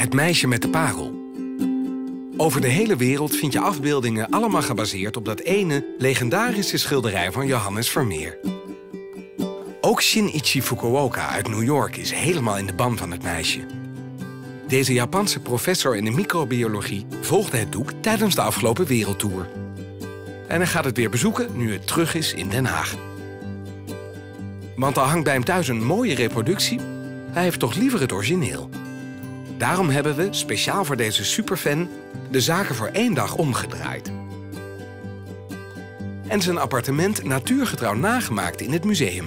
Het meisje met de parel. Over de hele wereld vind je afbeeldingen allemaal gebaseerd op dat ene legendarische schilderij van Johannes Vermeer. Ook Shinichi Fukuoka uit New York is helemaal in de ban van het meisje. Deze Japanse professor in de microbiologie volgde het doek tijdens de afgelopen wereldtour. En hij gaat het weer bezoeken nu het terug is in Den Haag. Want al hangt bij hem thuis een mooie reproductie, hij heeft toch liever het origineel. Daarom hebben we, speciaal voor deze superfan, de zaken voor 1 dag omgedraaid. En zijn appartement natuurgetrouw nagemaakt in het museum.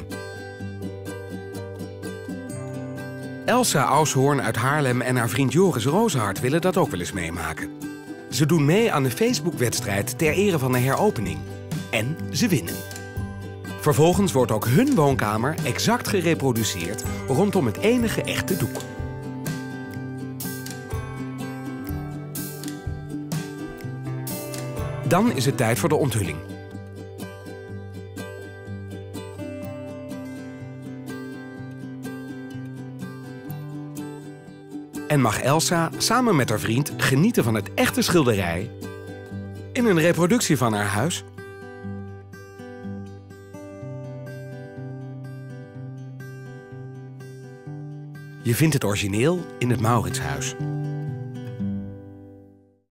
Elsa Aushoorn uit Haarlem en haar vriend Joris Rozenhart willen dat ook wel eens meemaken. Ze doen mee aan de Facebook-wedstrijd ter ere van de heropening. En ze winnen. Vervolgens wordt ook hun woonkamer exact gereproduceerd rondom het enige echte doek. Dan is het tijd voor de onthulling. En mag Elsa samen met haar vriend genieten van het echte schilderij in een reproductie van haar huis. Je vindt het origineel in het Mauritshuis.